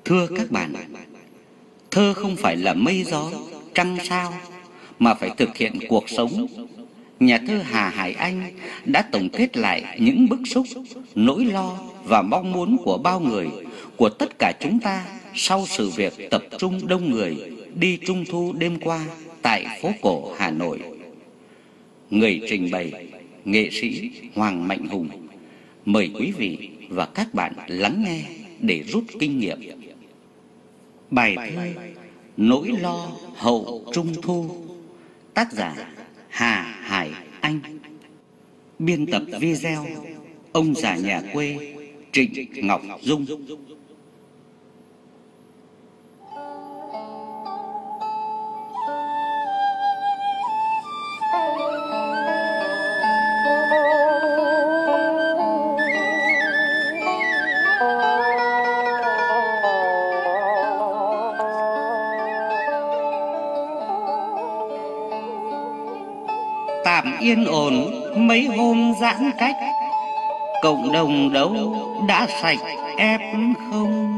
Thưa các bạn, thơ không phải là mây gió, trăng sao, mà phải thực hiện cuộc sống. Nhà thơ Hà Hải Anh đã tổng kết lại những bức xúc, nỗi lo và mong muốn của bao người, của tất cả chúng ta sau sự việc tập trung đông người đi Trung thu đêm qua tại phố cổ Hà Nội. Người trình bày, nghệ sĩ Hoàng Mạnh Hùng. Mời quý vị và các bạn lắng nghe để rút kinh nghiệm. Bài thơ Nỗi lo hậu Trung thu, tác giả Hà Hải Anh. Biên tập video ông già nhà quê Trịnh Ngọc Dung. Tạm yên ổn mấy hôm giãn cách, cộng đồng đâu đã sạch F0.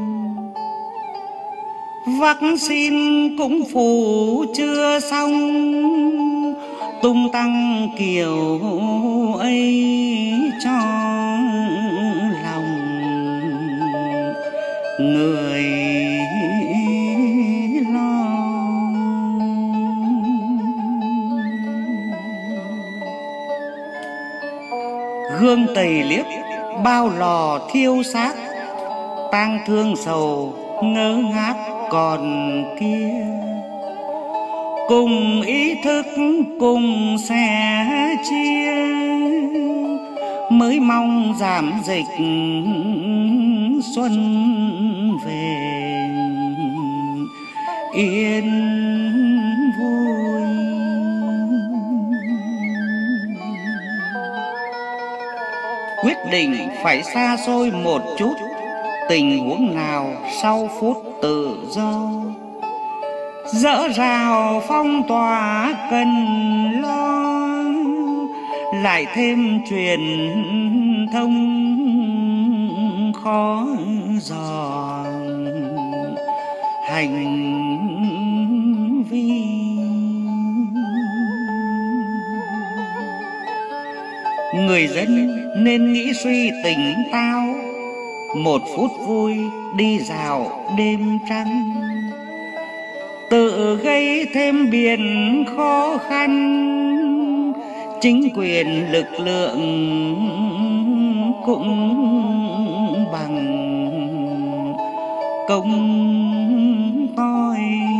Vaccine cũng phủ chưa xong, tung tăng kiểu ấy cho lòng người lo. Gương tầy liếc bao lò thiêu xác, tang thương sầu ngớ ngác còn kia. Cùng ý thức cùng sẻ chia, mới mong giảm dịch xuân về yên vui. Quyết định phải xa xôi một chút, tình huống nào sau phút tự do. Dỡ rào phong tỏa cần lo, lại thêm truyền thông khó dò hành vi. Người dân nên nghĩ suy tỉnh táo, một phút vui đi dạo đêm trăng, tự gây thêm biển khó khăn. Chính quyền lực lượng cũng bằng công tôi.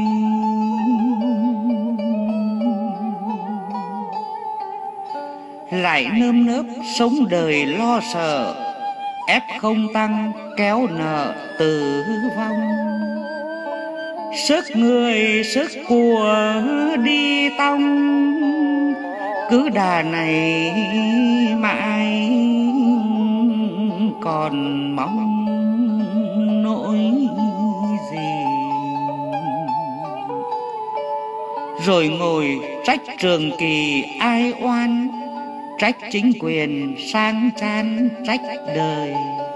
Lại nơm nớp sống đời lo sợ, F0 tăng kéo nợ tử vong. Sức người sức của đi tong, cứ đà này mãi còn mong nỗi gì. Rồi ngồi trách trường kỳ ai oan, trách chính quyền sang chan trách đời.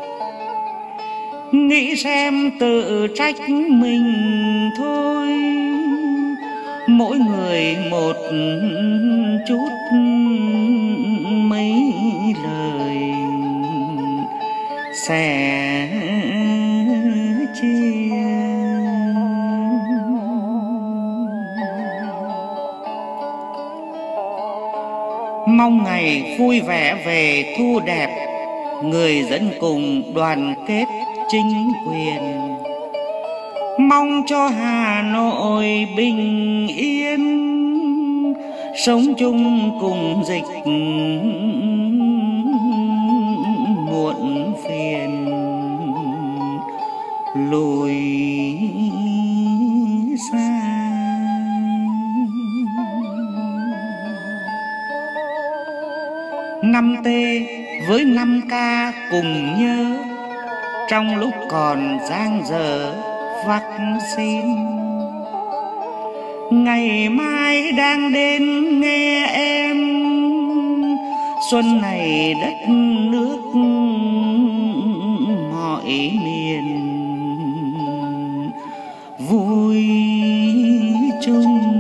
Nghĩ xem tự trách mình thôi, mỗi người một chút mấy lời sẻ chia. Mong ngày vui vẻ về thu đẹp, người dân cùng đoàn kết chính quyền. Mong cho Hà Nội bình yên, sống chung cùng dịch muộn phiền lùi xa. Năm T với 5K cùng nhớ, trong lúc còn dang dở vaccine. Ngày mai đang đến nghe em, xuân này đất nước mọi miền chung.